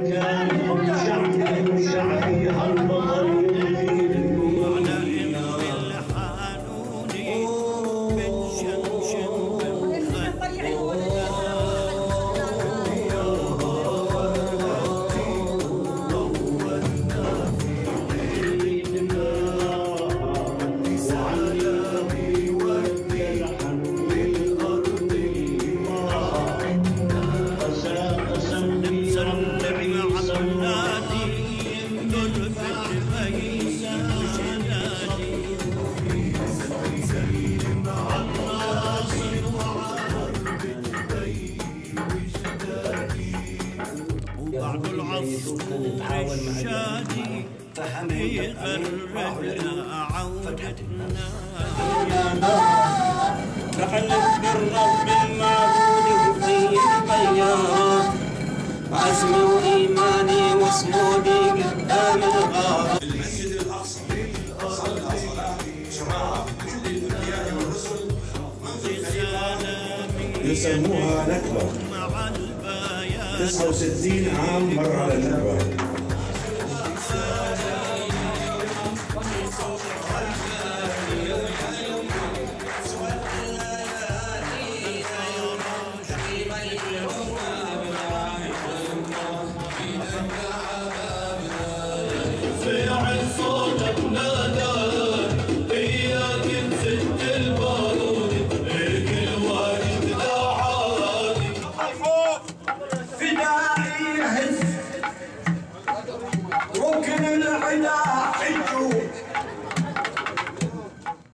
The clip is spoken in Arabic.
فحلف بالرب المعبود في البيان عزمي وإيماني وصمودي قدام الغار. المسجد الأقصى صلى صلاة جماعة كل الأنبياء والرسل يسموها نكبة. 69 عام مر على النكبة.